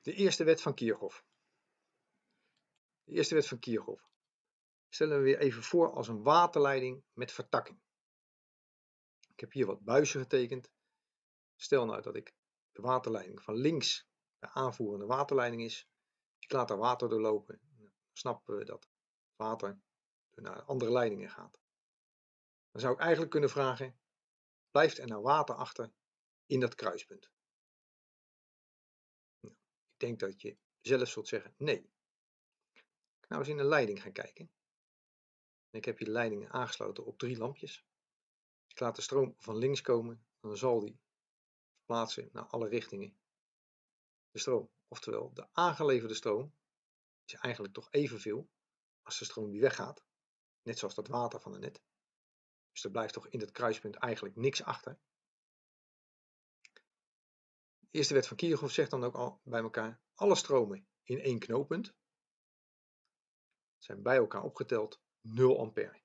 De eerste wet van Kirchhoff. De eerste wet van Kirchhoff stellen we weer even voor als een waterleiding met vertakking. Ik heb hier wat buizen getekend. Stel nou dat ik de waterleiding van links de aanvoerende waterleiding is. Ik laat daar water doorlopen. Dan snappen we dat water naar andere leidingen gaat. Dan zou ik eigenlijk kunnen vragen, blijft er nou water achter in dat kruispunt? Nou, ik denk dat je zelf zult zeggen nee. Ik nou eens in de leiding gaan kijken. Ik heb hier de leidingen aangesloten op 3 lampjes. Ik laat de stroom van links komen, dan zal die verplaatsen naar alle richtingen de stroom. Oftewel, de aangeleverde stroom is eigenlijk toch evenveel als de stroom die weggaat. Net zoals dat water van net. Dus er blijft toch in het kruispunt eigenlijk niks achter. De eerste wet van Kirchhoff zegt dan ook al bij elkaar, alle stromen in één knooppunt zijn bij elkaar opgeteld 0 ampère.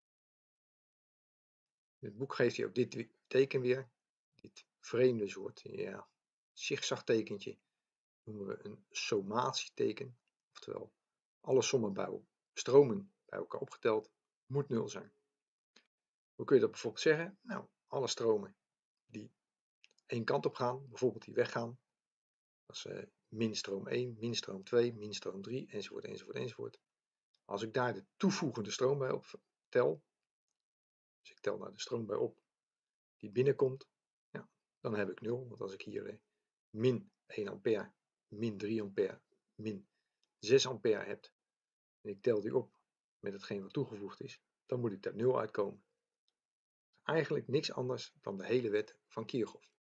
In het boek geeft hij ook dit teken weer, dit vreemde soort, ja, zigzagtekentje, noemen we een sommatieteken. Oftewel, alle stromen bij elkaar opgeteld moet 0 zijn. Hoe kun je dat bijvoorbeeld zeggen? Nou, alle stromen die één kant op gaan, bijvoorbeeld die weggaan, dat is min stroom 1, min stroom 2, min stroom 3, enzovoort, enzovoort, enzovoort. Als ik daar de toevoegende stroom bij optel, dus ik tel daar de stroom bij op die binnenkomt, ja, dan heb ik 0. Want als ik hier min 1 ampère, min 3 ampère, min 6 ampère heb, en ik tel die op met hetgeen wat toegevoegd is, dan moet ik daar 0 uitkomen. Eigenlijk niks anders dan de hele wet van Kirchhoff.